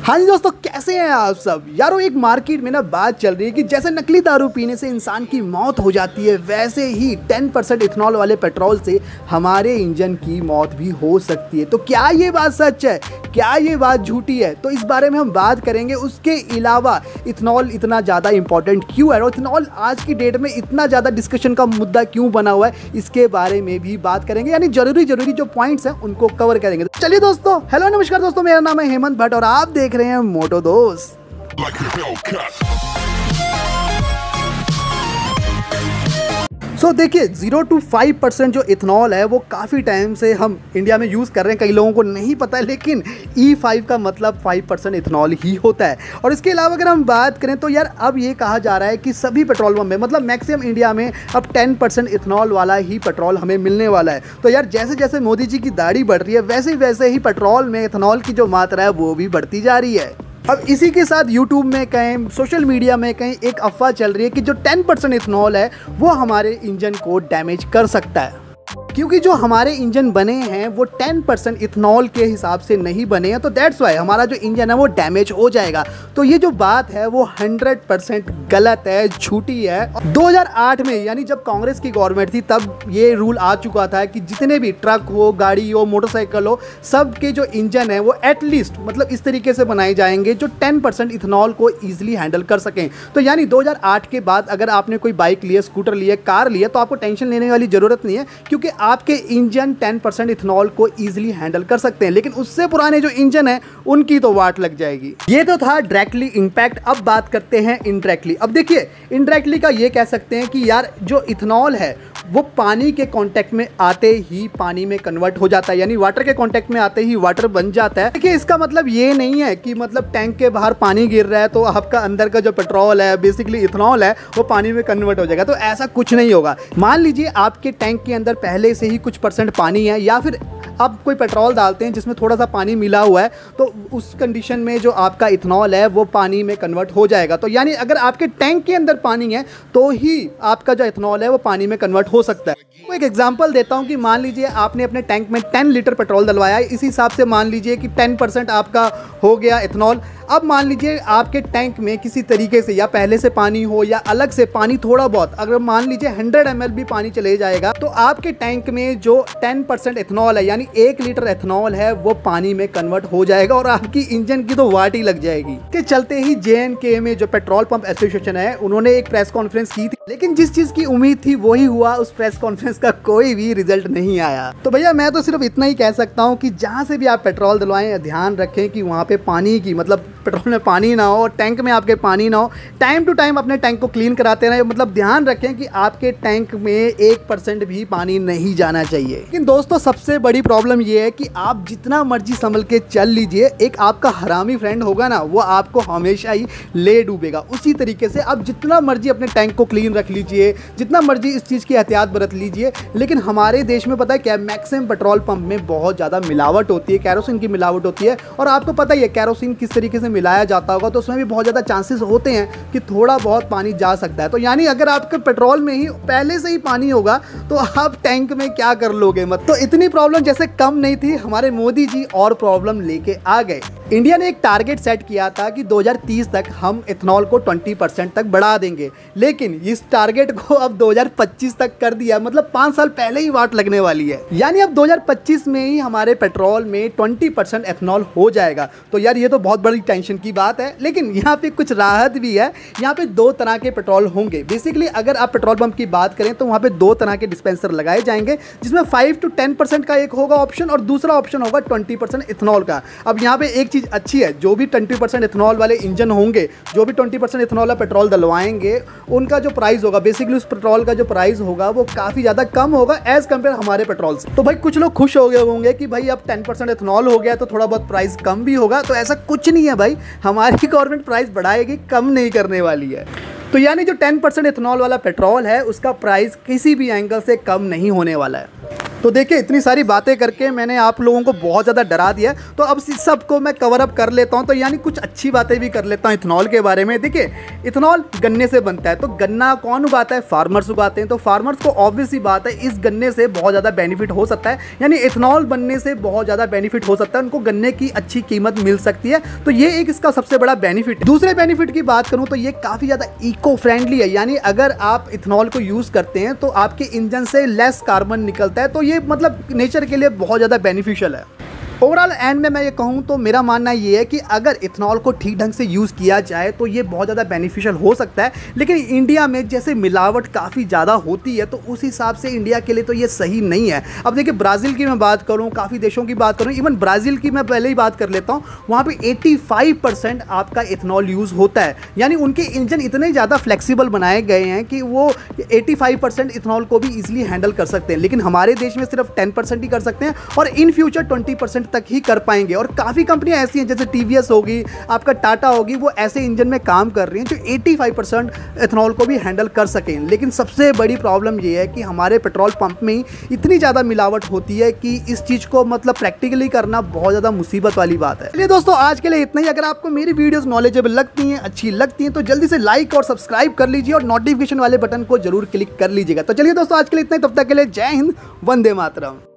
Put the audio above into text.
हाँ जी दोस्तों, कैसे हैं आप सब यारों। एक मार्केट में ना बात चल रही है कि जैसे नकली दारू पीने से इंसान की मौत हो जाती है, वैसे ही 10% इथेनॉल वाले पेट्रोल से हमारे इंजन की मौत भी हो सकती है। तो क्या ये बात सच है, क्या ये बात झूठी है? तो इस बारे में हम बात करेंगे। उसके अलावा इथेनॉल इतना ज़्यादा इंपॉर्टेंट क्यों है और इथेनॉल आज की डेट में इतना ज़्यादा डिस्कशन का मुद्दा क्यों बना हुआ है, इसके बारे में भी बात करेंगे। यानी जरूरी जो पॉइंट्स हैं उनको कवर करेंगे। तो चलिए दोस्तों, हेलो नमस्कार दोस्तों, मेरा नाम है हेमंत भट्ट और आप देख रहे हैं मोटो दोस्त। देखिए 0 to 5% जो इथेनॉल है वो काफ़ी टाइम से हम इंडिया में यूज़ कर रहे हैं। कई लोगों को नहीं पता है, लेकिन E5 का मतलब 5% इथेनॉल ही होता है। और इसके अलावा अगर हम बात करें तो यार अब ये कहा जा रहा है कि सभी पेट्रोल पंप में मतलब मैक्सिमम इंडिया में अब 10% इथेनॉल वाला ही पेट्रोल हमें मिलने वाला है। तो यार जैसे जैसे मोदी जी की दाढ़ी बढ़ रही है, वैसे वैसे ही पेट्रोल में इथेनॉल की जो मात्रा है वो भी बढ़ती जा रही है। अब इसी के साथ YouTube में कहीं, सोशल मीडिया में कहीं एक अफवाह चल रही है कि जो 10% इथेनॉल है वो हमारे इंजन को डैमेज कर सकता है, क्योंकि जो हमारे इंजन बने हैं वो 10% इथेनॉल के हिसाब से नहीं बने हैं। तो दैट्स वाई हमारा जो इंजन है वो डैमेज हो जाएगा। तो ये जो बात है वो 100% गलत है, झूठी है। 2008 में यानी जब कांग्रेस की गवर्नमेंट थी तब ये रूल आ चुका था कि जितने भी ट्रक हो, गाड़ी हो, मोटरसाइकिल हो, सब के जो इंजन है वो एटलीस्ट मतलब इस तरीके से बनाए जाएंगे जो 10% इथेनॉल को ईजिली हैंडल कर सकें। तो यानी 2008 के बाद अगर आपने कोई बाइक ली है, स्कूटर ली है, कार ली है, तो आपको टेंशन लेने वाली ज़रूरत नहीं है, क्योंकि आपके इंजन 10% इथेनॉल को इजीली हैंडल कर सकते हैं। लेकिन उससे पुराने जो इंजन है उनकी तो वाट लग जाएगी। ये तो था डायरेक्टली इंपैक्ट। अब बात करते हैं इनडायरेक्टली। अब देखिए इनडायरेक्टली का ये कह सकते हैं कि यार जो इथेनॉल है वो पानी के कांटेक्ट में आते ही पानी में कन्वर्ट हो जाता है, यानी वाटर के कांटेक्ट में आते ही वाटर बन जाता है। देखिए इसका मतलब ये नहीं है कि मतलब टैंक के बाहर पानी गिर रहा है तो आपका अंदर का जो पेट्रोल है, बेसिकली इथेनॉल है, वो पानी में कन्वर्ट हो जाएगा। तो ऐसा कुछ नहीं होगा। मान लीजिए आपके टैंक के अंदर पहले से ही कुछ % पानी है, या फिर आप कोई पेट्रोल डालते हैं जिसमें थोड़ा सा पानी मिला हुआ है, तो उस कंडीशन में जो आपका इथेनॉल है वो पानी में कन्वर्ट हो जाएगा। तो यानी अगर आपके टैंक के अंदर पानी है तो ही आपका जो इथेनॉल है वो पानी में कन्वर्ट हो सकता है। तो एक एग्जांपल देता हूं कि मान लीजिए आपने अपने टैंक में 10 लीटर पेट्रोल डलवाया है, इसी हिसाब से मान लीजिए कि 10% आपका हो गया इथेनॉल। अब मान लीजिए आपके टैंक में किसी तरीके से या पहले से पानी हो या अलग से पानी थोड़ा बहुत, अगर मान लीजिए 100 ml भी पानी चले जाएगा तो आपके टैंक में जो 10% इथेनॉल है यानी 1 लीटर इथेनॉल है वो पानी में कन्वर्ट हो जाएगा और आपकी इंजन की तो वाट ही लग जाएगी। के चलते ही JNK में जो पेट्रोल पंप एसोसिएशन है उन्होंने एक प्रेस कॉन्फ्रेंस की थी, लेकिन जिस चीज की उम्मीद थी वही हुआ। उस प्रेस कॉन्फ्रेंस का कोई भी रिजल्ट नहीं आया। तो भैया मैं तो सिर्फ इतना ही कह सकता हूँ कि जहाँ से भी आप पेट्रोल डलवाएं ध्यान रखें कि वहाँ पे पानी की मतलब पेट्रोल में पानी ना हो, टैंक में आपके पानी ना हो। टाइम टू टाइम अपने टैंक को क्लीन कराते रहें। मतलब ध्यान रखें कि आपके टैंक में 1% भी पानी नहीं जाना चाहिए। लेकिन दोस्तों सबसे बड़ी प्रॉब्लम ये है कि आप जितना मर्जी संभल के चल लीजिए, एक आपका हरामी फ्रेंड होगा ना, वो आपको हमेशा ही ले डूबेगा। उसी तरीके से आप जितना मर्जी अपने टैंक को क्लीन रख लीजिए, जितना मर्जी इस चीज़ की एहतियात बरत लीजिए, लेकिन हमारे देश में पता है क्या, मैक्सिमम पेट्रोल पंप में बहुत ज़्यादा मिलावट होती है, कैरोसिन की मिलावट होती है। और आपको पता ही है कैरोसिन किस तरीके से मिलाया जाता होगा, तो उसमें भी बहुत ज़्यादा चांसेस होते हैं कि थोड़ा बहुत पानी जा सकता है। तो यानी अगर आपके पेट्रोल में ही पहले से ही पानी होगा तो आप टैंक में क्या कर लोगे मत। तो इतनी प्रॉब्लम जैसे कम नहीं थी, हमारे मोदी जी और प्रॉब्लम लेके आ गए। इंडिया ने एक टारगेट सेट किया था कि 2030 तक हम इथेनॉल को 20% तक बढ़ा देंगे, लेकिन इस टारगेट को अब 2025 तक कर दिया। मतलब 5 साल पहले ही वाट लगने वाली है। यानी अब 2025 में ही हमारे पेट्रोल में 20% इथेनॉल हो जाएगा। तो यार ये तो बहुत बड़ी टेंशन की बात है, लेकिन यहाँ पे कुछ राहत भी है। यहाँ पे 2 तरह के पेट्रोल होंगे। बेसिकली अगर आप पेट्रोल पंप की बात करें तो वहाँ पे 2 तरह के डिस्पेंसर लगाए जाएंगे, जिसमें 5 to 10% का एक होगा ऑप्शन और दूसरा ऑप्शन होगा 20% इथेनॉल का। अब यहाँ पे एक चीज़ अच्छी है, जो भी 20% इथेनॉल वाले इंजन होंगे, जो भी 20% इथेनॉल वाला पेट्रोल डलवाएंगे, उनका जो प्राइस होगा, बेसिकली उस पेट्रोल का जो प्राइस होगा वो काफ़ी ज़्यादा कम होगा एज कम्पेयर हमारे पेट्रोल से। तो भाई कुछ लोग खुश हो गए होंगे कि भाई अब 10% इथेनॉल हो गया तो थोड़ा बहुत प्राइस कम भी होगा। तो ऐसा कुछ नहीं है भाई, हमारी गवर्नमेंट प्राइस बढ़ाएगी, कम नहीं करने वाली है। तो यानी जो 10% इथेनॉल वाला पेट्रोल है उसका प्राइस किसी भी एंगल से कम नहीं होने वाला है। तो देखिए, इतनी सारी बातें करके मैंने आप लोगों को बहुत ज़्यादा डरा दिया है, तो अब इस सब को मैं कवर अप कर लेता हूँ। तो यानी कुछ अच्छी बातें भी कर लेता हूँ इथेनॉल के बारे में। देखिए, इथेनॉल गन्ने से बनता है, तो गन्ना कौन उगाता है? फार्मर्स उगाते हैं। तो फार्मर्स को ऑब्वियस सी बात है इस गन्ने से बहुत ज़्यादा बेनिफिट हो सकता है, यानी इथेनॉल बनने से बहुत ज़्यादा बेनिफिट हो सकता है, उनको गन्ने की अच्छी कीमत मिल सकती है। तो ये एक इसका सबसे बड़ा बेनिफिट है। दूसरे बेनिफिट की बात करूँ तो ये काफ़ी ज़्यादा इको फ्रेंडली है, यानी अगर आप इथेनॉल को यूज़ करते हैं तो आपके इंजन से लेस कार्बन निकलता है। तो ये मतलब नेचर के लिए बहुत ज़्यादा बेनिफिशियल है। ओवरऑल एंड में मैं ये कहूँ तो मेरा मानना ये है कि अगर इथेनॉल को ठीक ढंग से यूज़ किया जाए तो ये बहुत ज़्यादा बेनिफिशियल हो सकता है। लेकिन इंडिया में जैसे मिलावट काफ़ी ज़्यादा होती है, तो उस हिसाब से इंडिया के लिए तो ये सही नहीं है। अब देखिए, ब्राज़ील की मैं बात करूँ, काफ़ी देशों की बात करूँ, इवन ब्राज़ील की मैं पहले ही बात कर लेता हूँ, वहाँ पर 85% आपका इथेनॉल यूज़ होता है। यानी उनके इंजन इतने ज़्यादा फ्लेक्सीबल बनाए गए हैं कि वो 85% इथेनॉल को भी ईजिली हैंडल कर सकते हैं। लेकिन हमारे देश में सिर्फ 10% ही कर सकते हैं, और इन फ्यूचर 20% तक ही कर पाएंगे। और काफ़ी कंपनियां ऐसी हैं जैसे टीवीएस होगी, आपका टाटा होगी, वो ऐसे इंजन में काम कर रही हैं जो 85% इथेनॉल को भी हैंडल कर सकें। लेकिन सबसे बड़ी प्रॉब्लम ये है कि हमारे पेट्रोल पंप में ही इतनी ज़्यादा मिलावट होती है कि इस चीज़ को मतलब प्रैक्टिकली करना बहुत ज़्यादा मुसीबत वाली बात है। चलिए दोस्तों, आज के लिए इतना ही। अगर आपको मेरी वीडियोस नॉलेजेबल लगती हैं, अच्छी लगती हैं, तो जल्दी से लाइक और सब्सक्राइब कर लीजिए और नोटिफिकेशन वाले बटन को जरूर क्लिक कर लीजिएगा। तो चलिए दोस्तों, आज के लिए इतना ही। तब तक के लिए जय हिंद, वंदे मातरम।